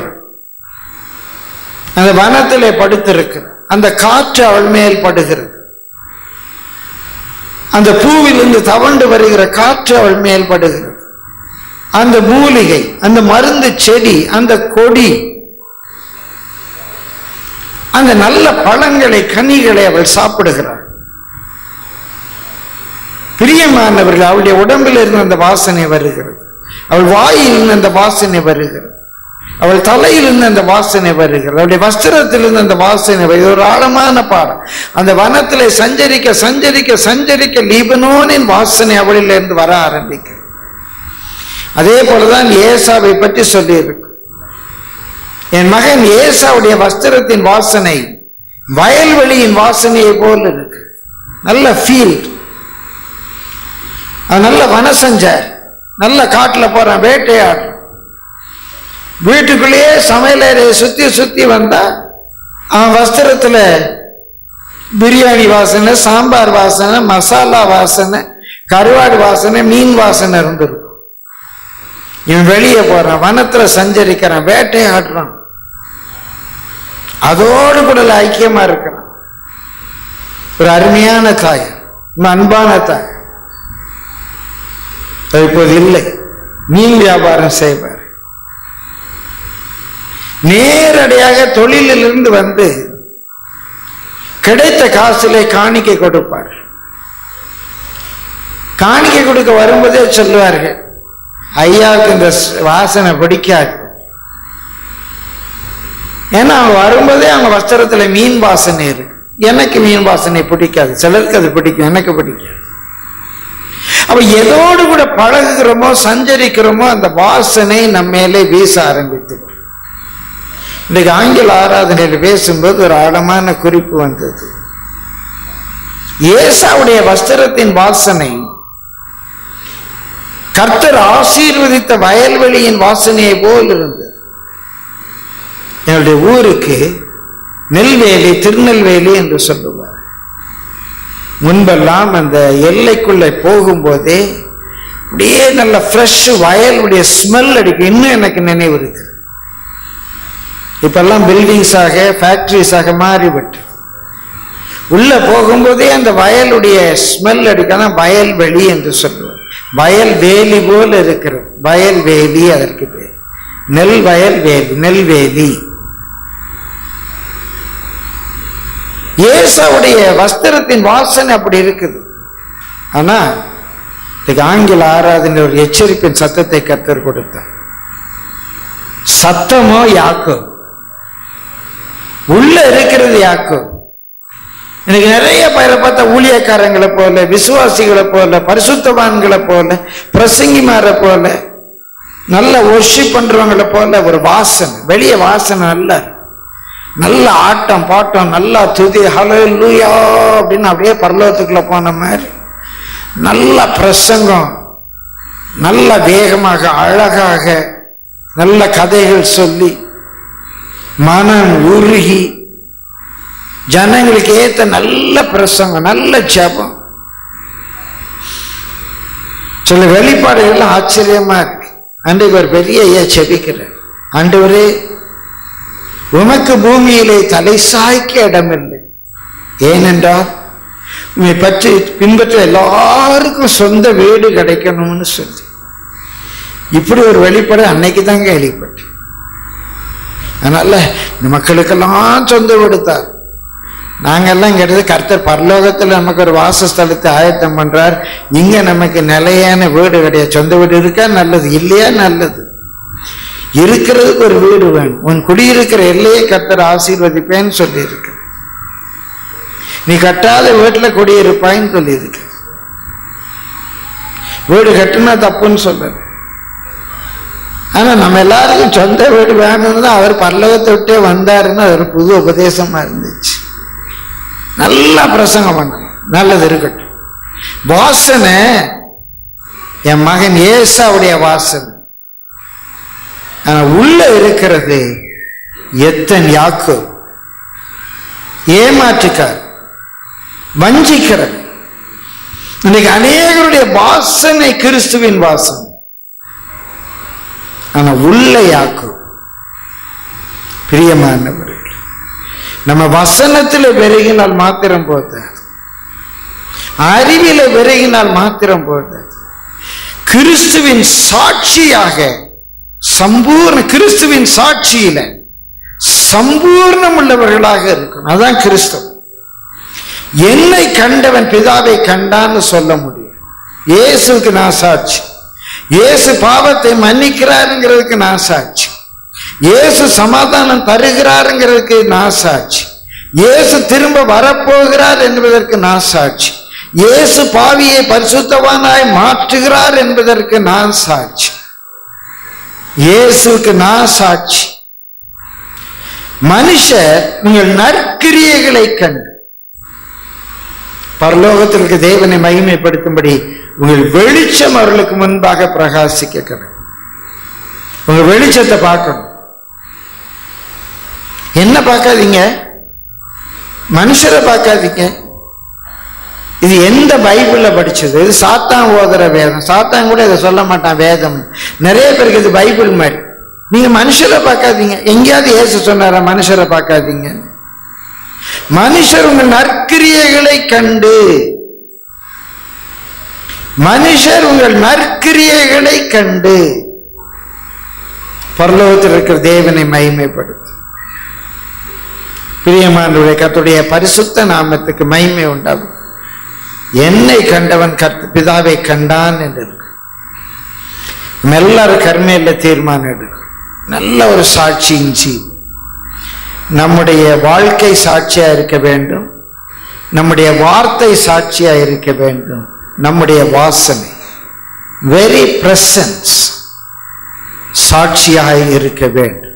அந்த வனத்திலே படுத்திருக்கிற, அந்த காற்று அவள் மேல் படுகிறது, அந்த பூவிலிருந்து தவண்டு வருகிற காற்று அவள் மேல் படுகிறது, அந்த மூலிகை, அந்த மருந்து செடி, அந்த கொடி, அந்த நல்ல பழங்களை கனிகளை அவள் சாப்பிடுகிறாள். பிரியமானவர்கள், அவளுடைய உடம்பில் இருந்து அந்த வாசனை வருகிறது, அவள் வாயில் இருந்து அந்த வாசனை வருகிறது, அவள் தலையிலிருந்து அந்த வாசனை வருகிறது, அவளுடைய வஸ்திரத்திலிருந்து அந்த வாசனை வருகிறது. ஒரு ஆழமான பாடம். அந்த வனத்திலே சஞ்சரிக்க சஞ்சரிக்க சஞ்சரிக்க லீபனோனின் வாசனை அவளிலிருந்து வர ஆரம்பிக்கிறது. அதே போலதான் ஏசாவை பற்றி சொல்லி இருக்கு. என் மகன் ஏசாவுடைய வஸ்திரத்தின் வாசனை வயல்வெளியின் வாசனையை போல இருக்கு. நல்ல ஃபீல்ட், நல்ல வனசஞ்சார், நல்ல காட்டுல போறான், வேட்டையாடுறான். வீட்டுக்குள்ளேயே சமையலறையை சுத்தி சுத்தி வந்தா அவன் வஸ்திரத்துல பிரியாணி வாசனை, சாம்பார் வாசனை, மசாலா வாசனை, கருவாடு வாசனை, மீன் வாசனை இருந்திருக்கும். இவன் வெளியே போறான், வனத்துல சஞ்சரிக்கிறான், வேட்டையாடுறான், அதோடு கூட ஐக்கியமா இருக்கிறான். ஒரு அருமையான தாய், அன்பான தாய். இப்போது இல்லை, மீன் வியாபாரம் செய்வார். நேரடியாக தொழிலிலிருந்து வந்து கிடைத்த காசிலே காணிக்கை கொடுப்பார். காணிக்கை கொடுக்க வரும்போதே சொல்லுவார்கள், ஐயாவுக்கு இந்த வாசனை பிடிக்காது. ஏன்னா அவங்க வரும்போதே அவங்க வஸ்திரத்துல மீன் வாசனை இருக்கு. எனக்கு மீன் வாசனை பிடிக்காது, சிலருக்கு அது பிடிக்கும், எனக்கு பிடிக்காது. அப்ப எதோடு கூட பழகுகிறோமோ சஞ்சரிக்கிறோமோ அந்த வாசனை நம்ம மேலே வீச ஆரம்பித்து. இன்றைக்கு ஆங்கில ஆராதனையில் பேசும்போது ஒரு ஆழமான குறிப்பு வந்தது. ஏசாவுடைய வஸ்திரத்தின் வாசனை கர்த்தர் ஆசீர்வதித்த வயல்வெளியின் வாசனையை போல் இருந்தது. என்னுடைய ஊருக்கு நெல்வேலி, திருநெல்வேலி என்று சொல்லுவார். முன்பெல்லாம் அந்த எல்லைக்குள்ளே போகும்போதே அப்படியே நல்ல ஃப்ரெஷ் வயலுடைய ஸ்மெல் அடிக்கும். இன்னும் எனக்கு நினைவு இருக்கு. இப்பெல்லாம் பில்டிங்ஸாக ஃபேக்டரிஸாக மாறிவிட்டு உள்ள போகும்போதே அந்த வயலுடைய ஸ்மெல் அடிக்காதான் வயல்வெளி என்று சொல்லுவார். வயல்வேலி போல இருக்கிறது, வயல்வேலி அதற்கு பேர். நெல் வயல்வேலி, நெல்வேலி. ஏசாவுடைய வஸ்திரத்தின் வாசனை அப்படி இருக்குது. ஆனா இதுக்கு ஆங்கில ஆராதனை ஒரு எச்சரிப்பின் சத்தத்தை கர்த்தர் கொடுத்தார். சத்தமோ யாக்கோ, உள்ள இருக்கிறது யாக்கோ. எனக்கு நிறைய பேரை பார்த்தா ஊழியக்காரங்களை போல, விசுவாசிகளை போல, பரிசுத்தவான்களை போல, பிரசங்கிமாரை போல, நல்ல வொர்ஷிப் பண்றவங்களை போல ஒரு வாசனை, வெளியே வாசனை நல்ல ஆட்டம் பாட்டம், நல்லா துதி, ஹல்லேலூயா அப்படின்னு அப்படியே பரலோகத்துக்குள்ள போன மாதிரி நல்ல பிரசங்கம், நல்ல வேகமாக அழகாக நல்ல கதைகள் சொல்லி மனம் உருகி ஜனங்களுக்கு ஏத்த நல்ல பிரசங்கம், நல்ல ஜெபம். சில வெளிப்பாடுகள்லாம் ஆச்சரியமா இருக்கு. அன்றைக்கு ஒரு பெரிய ஐயா செபிக்கிறார், ஆண்டவரே உமக்கு பூமியிலே தலை சாய்க்க இடமில்லை, ஏனென்றால் உண்மை பற்றி பின்பற்ற எல்லாருக்கும் சொந்த வீடு கிடைக்கணும்னு சொல்லி. இப்படி ஒரு வெளிப்பாடு அன்னைக்கு தாங்க கேள்விப்பட்டு. அதனால இந்த மக்களுக்கெல்லாம் சொந்த வீடுத்தார். நாங்கெல்லாம் கேட்டது கர்த்தர் பரலோகத்தில் நமக்கு ஒரு வாசஸ்தலத்தை ஆயத்தம் பண்றார், இங்க நமக்கு நிலையான வீடு கிடையாது. சொந்த வீடு இருக்கா நல்லது, இல்லையா நல்லது. இருக்கிறதுக்கு ஒரு வீடு வேணும். உன் குடியிருக்கிற எல்லையை கர்த்தர் ஆசீர்வதிப்பேன்னு சொல்லி இருக்க. நீ கட்டாத வீட்டுல குடியிருப்பாயின்னு சொல்லி இருக்க. வீடு கட்டுனா தப்புன்னு சொல்ல. ஆனா நம்ம எல்லாருக்கும் சொந்த வீடு வேணும்னு தான் அவர் பரலோகத்தை விட்டே வந்தாருன்னு ஒரு புது உபதேசமா இருந்துச்சு. நல்லா பிரசங்கம் பண்ண, நல்லது இருக்கட்டும். வாசனை என் மகன் ஏசாவுடைய வாசனை. உள்ள இருக்கிறது எத்தன் யாக்கோ, ஏமாற்றுக்கார், வஞ்சிக்கிறது. இன்னைக்கு அநேகருடைய வாசனை கிறிஸ்துவின் வாசனை. ஆனா உள்ள யாக்கோ. பிரியமானவர்கள், நம்ம வசனத்தில் பெருகினால் மாத்திரம் போதாது, அறிவில பெருகினால் மாத்திரம் போதாது. கிறிஸ்துவின் சாட்சியாக சம்பூர்ண, கிறிஸ்துவின் சாட்சியில சம்பூர்ணம் உள்ளவர்களாக இருக்கணும். அதான் கிறிஸ்துவ. என்னை கண்டவன் பிதாவை கண்டான்னு சொல்ல முடியும். இயேசுக்கு நான் சாட்சி. இயேசு பாவத்தை மன்னிக்கிறாருங்கிறதுக்கு நான் சாட்சி. இயேசு சமாதானம் தருகிறாருங்கிறதுக்கு நான் சாட்சி. இயேசு திரும்ப வரப்போகிறார் என்பதற்கு நான் சாட்சி. இயேசு பாவியை பரிசுத்தவானாய் மாற்றுகிறார் என்பதற்கு நான் சாட்சி. இயேசுக்கு நான் சாட்சி. மனுஷர் உங்கள் நற்கிரியைகளை கண்டு பரலோகத்திற்கு தேவனை மகிமைப்படுத்தும்படி உங்கள் வெளிச்சம் அவர்களுக்கு முன்பாக பிரகாசிக்க கடவுள். உங்க வெளிச்சத்தை பார்க்கணும். என்ன பார்க்காதீங்க, மனுஷரை பார்க்காதீங்க. இது எந்த பைபிள்ல படிச்சது? இது சாத்தான் ஓதுற வேதம். சாத்தான் கூட இதை சொல்ல மாட்டான் வேதம். நிறைய பேருக்கு இது பைபிள் மாதிரி. நீங்க மனுஷரை பார்க்காதீங்க. எங்கேயாவது இயேசு சொன்னாரா மனுஷரை பார்க்காதீங்க? மனுஷர் உங்கள் நற்கிரியைகளை கண்டு, மனுஷர் உங்கள் நற்கிரியைகளை கண்டு பரலோகத்தில் இருக்கிற தேவனை மகிமைப்படுத்தும். பிரியமானவர்களே, கர்த்தருடைய பரிசுத்த நாமத்துக்கு மகிமை உண்டாகும். என்னை கண்டவன் பிதாவை கண்டான் என்று இருக்கு. எல்லாரும் கர்மையில தீர்மானம் எடுக்கும். நல்ல ஒரு சாட்சியின்றி நம்முடைய வாழ்க்கை சாட்சியா இருக்க வேண்டும். நம்முடைய வார்த்தை சாட்சியா இருக்க வேண்டும். நம்முடைய வாசனை வெரி பிரசன்ஸ் சாட்சியாக இருக்க வேண்டும்.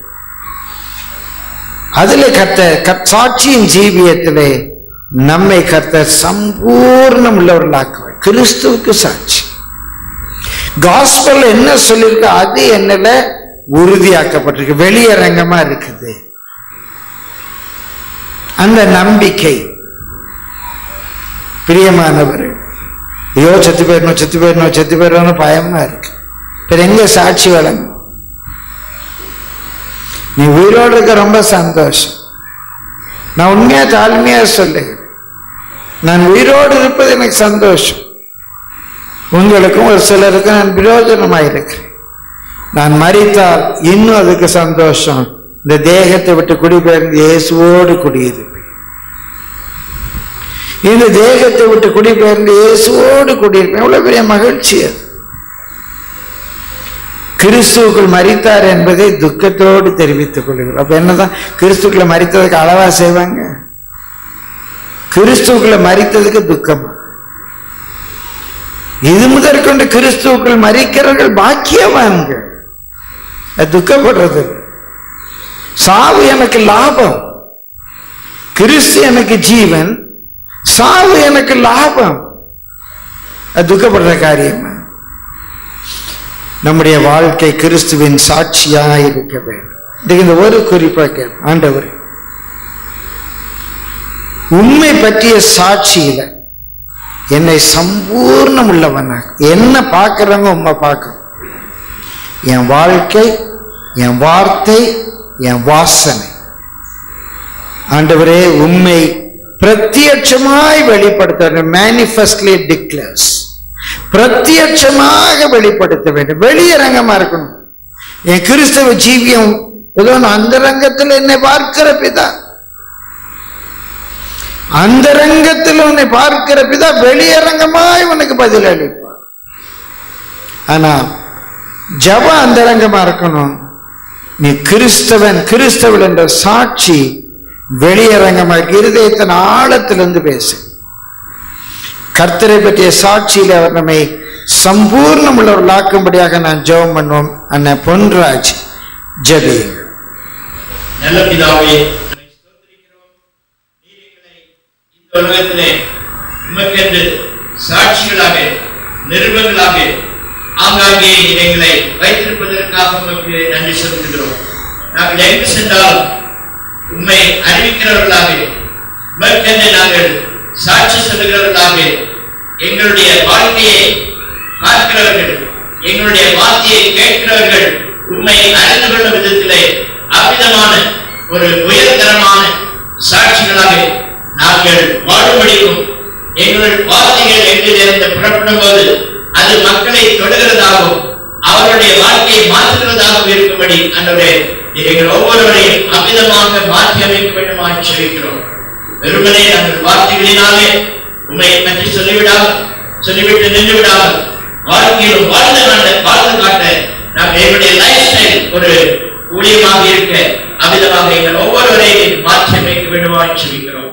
அதில் சாட்சியின் ஜீவியத்திலே நம்மை கர்த்தர் சம்பூர்ணம் உள்ளவர்களாக்குவார். கிறிஸ்துவுக்கு சாட்சி. காஸ்பல் என்ன சொல்லியிருக்க அது என்னல உறுதியாக்கப்பட்டிருக்கு, வெளியரங்கமா இருக்குது. அந்த நம்பிக்கை பிரியமானவர்கள், ஐயோ செத்து போயிடணும் பயமா இருக்கு. இப்ப எங்க சாட்சி வழங்கும்? நீ உயிரோடு இருக்க ரொம்ப சந்தோஷம். நான் உண்மையா தாழ்மையா சொல்லுகிறேன், நான் உயிரோடு இருப்பது எனக்கு சந்தோஷம். உங்களுக்கும் ஒரு சிலருக்கும் நான் பிரயோஜனமாயிருக்கிறேன். நான் மரித்தால் இன்னும் அதுக்கு சந்தோஷம். இந்த தேகத்தை விட்டு குடிபெயர்ந்து இயேசுவோடு குடியிருப்பேன். இந்த தேகத்தை விட்டு குடிபெயர்ந்து இயேசுவோடு குடியிருப்பேன். எவ்வளவு பெரிய மகிழ்ச்சி அது. கிறிஸ்துவுக்குள் மரித்தார் என்பதை துக்கத்தோடு தெரிவித்துக் கொள்கிறோம். அப்ப என்னதான் கிறிஸ்துக்குள்ள மரித்ததுக்கு அளவா செய்வாங்க? கிறிஸ்துவுக்குள்ள மரித்ததுக்கு துக்கமா? இது முதற்கொண்டு கிறிஸ்துவுக்குள் மரிக்கிறவர்கள் பாக்கியவான்கள். துக்கப்படுறது. சாவு எனக்கு லாபம், கிறிஸ்து எனக்கு ஜீவன், சாவு எனக்கு லாபம். அது துக்கப்படுற காரியம். நம்முடைய வாழ்க்கை கிறிஸ்துவின் சாட்சியாக இருக்க வேண்டும். இந்த ஒரு குறிப்பாக ஆண்டவர் உண்மை பற்றிய சாட்சியில என்னை சம்பூர்ணம் உள்ளவனாக, என்ன பார்க்கிறவங்க உண்மை பார்க்கணும். என் வாழ்க்கை, என் வார்த்தை, என் வாசனை ஆண்டவரே உண்மை பிரத்யட்சமாய் வெளிப்படுத்த, மேனிஃபெஸ்ட்லி டிக்ளேர்ஸ், பிரத்யட்சமாக வெளிப்படுத்த வேண்டும். வெளியரங்கமா இருக்கணும். என் கிறிஸ்தவ ஜீவியம் ஏதோ அந்த ரங்கத்தில் என்னை பார்க்கிற பிதா, அந்த ரங்கத்தில் உன்னை பார்க்கிற பிதா வெளியரங்கமாய் உனக்கு பதில் அளிப்பார். ஆனா ஜபம் அந்த ரங்கமா இருக்கணும். நீ கிறிஸ்தவன் என்ற சாட்சி வெளியரங்கமாக இருதயத்தின் ஆழத்திலிருந்து பேசு. கர்த்தரை பற்றிய சாட்சியில் அவர் நம்மை சம்பூர்ணம் உள்ளவர்களாக்கும்படியாக நான் ஜெபம் பண்ணுவோம். அண்ணன் பொன்ராஜ் ஜெபியுங்கள். நல்ல பிதாவே, இந்த உலகத்திலே உமக்கென்று சாட்சிகளாக, நிருபங்களாக ஆங்காங்கே எங்களை வைத்திருப்பதற்காக உமக்கு நன்றி செலுத்துகிறோம். நாங்கள் எங்கு சென்றாலும் உண்மை அறிவிக்கிறவர்களாக, உமக்கென்று நாங்கள் சாட்சி சொல்லுகிறவர்களாக, எங்களுடைய வாழ்க்கையை பார்க்கிறவர்கள், எங்களுடைய வார்த்தையை கேட்கிறவர்கள் உண்மை அறிந்து கொள்ளும் விதத்திலே அவ்விதமான ஒரு உயர்தரமான சாட்சிகளாக நாங்கள் வாழும்படியும், எங்கள் வார்த்தைகள் எங்களிலிருந்து புறப்படும் போது அது மக்களை தொடுகிறதாகவும் அவருடைய வாழ்க்கையை மாற்றுகிறதாகவும் இருக்கும்படி ஆண்டவரே எங்கள் ஒவ்வொருவரையும் அவ்விதமாக மாற்றி அமைக்க வேண்டுமாறு ஜெபிக்கிறோம். வெறுமனே நாங்கள் வார்த்தைகளினாலே உண்மையை பற்றி சொல்லிவிட்டு நின்று விடாமல் வாழ்க்கையிலும் வாழ்ந்து காட்ட நாங்கள் எங்களுடைய லைஃப் ஸ்டைல் ஒரு ஊழியமாக இருக்க அவ்விதமாக எங்கள் ஒவ்வொருவரையும் மாற்றி அமைக்க வேண்டுமாறு ஜெபிக்கிறோம்.